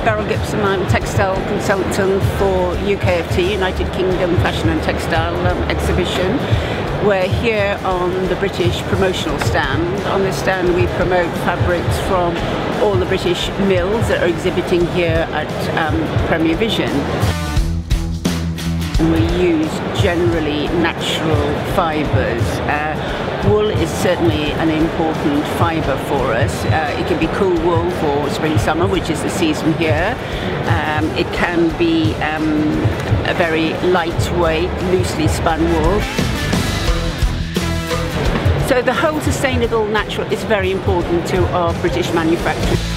Beryl Gibson. I'm textile consultant for UKFT, United Kingdom Fashion and Textile Exhibition. We're here on the British promotional stand. On this stand we promote fabrics from all the British mills that are exhibiting here at Premier Vision. And we use generally natural fibres. Wool is certainly an important fibre for us. It can be cool wool for spring-summer, which is the season here. It can be a very lightweight, loosely spun wool. So the whole sustainable natural is very important to our British manufacturers.